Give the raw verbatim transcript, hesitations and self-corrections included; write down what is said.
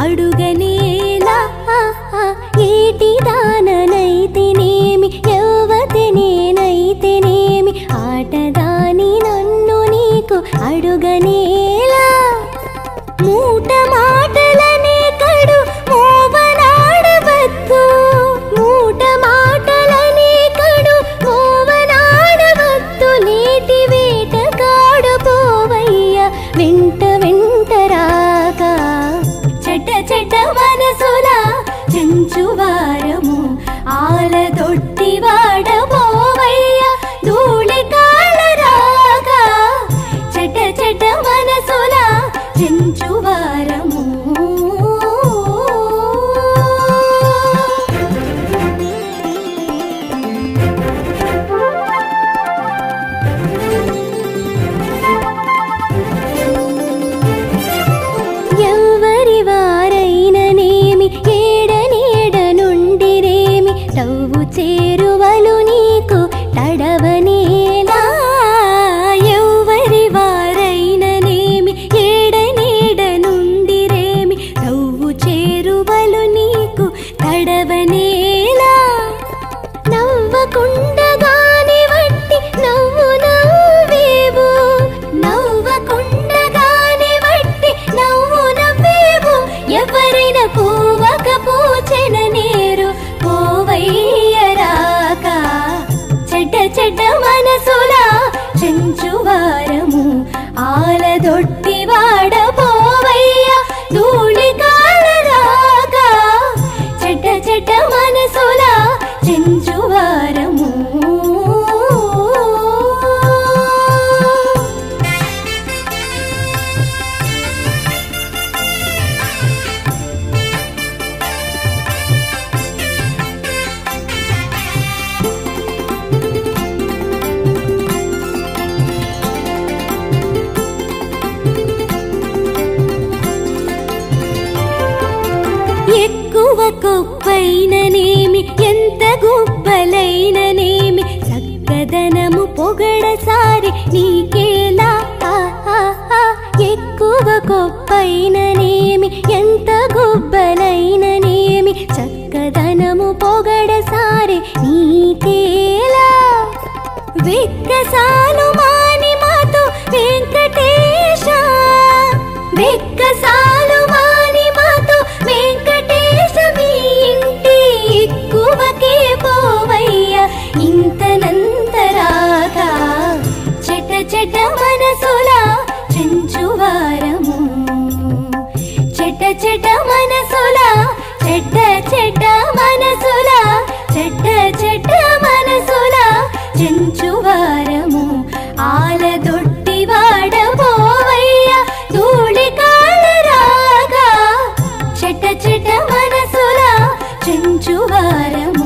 అడుగనేలా ఏటి దాననైతేనేమి యవ్వతి నేనైతేనేమి ఆటదాని నన్ను నీకు అడుగనేలా మూట మాటలనే కడు మోవనాడవద్దు మూట మాటలనే కడు మోవనాడవద్దు లేటి వేటగాడు పోవయ్య వెంట వెంట రాగా చెట చెట మనసుల చెంచువారము ఆలదొట్టి వాడబోవయ్య ధూళి కాళ్ళ రాగా చెట చెట మనసుల చెంచువారము ఎవరి వారైననేమి ఏడనేడ నుండిరేమి తవ్వు చేరువలు నీకు తడవనేలా ఎవరి వారైననేమి ఏడనేడ నుండిరేమి తవ్వు చేరువలు నీకు తడవనేలా నవ్వకుండగాని వట్టి నవ్వు నవ్వేవు నవ్వకుండగాని వట్టి నవ్వు నవ్వేవు ఎవరైనా పోవక పూచెన నేరు పోవయ్యరాక చెడ్డ చెడ్డ మనసుల చెంచువారము ఆలదొట్టి వాడబోవయ్య ధూళి కాళ్ళ రాగా చెడ్డ చెడ్డ మనసుల చెంచువారము ఎక్కువ గొప్పైననేమి ఎంత గుబ్బలైననేమి చక్కదనము పొగడసారి నీకేలా ఎక్కువ గొప్పైననేమి ఎంత గుబ్బలైననేమి చక్కదనము పొగడసారి నీకేలా వెక్కసాలు మాని మాతో వెంకటేశ వెక్కసాలు మాని మాతో వెంకటేశ మీ ఇంటి ఎక్కువకే పోవయ్య ఇంతనంతరాగా చెట చెట మనసుల చెంచువారము చెట చెట మనసుల చెడ్డ చెడ్డ మనసుల చెడ్డ చెడ్డ మనసుల చెంచువారము ఆలదొట్టి వాడబోవయ్య ధూళి కాళ్ళ రాగా చెట చెట మనసుల చెంచువారము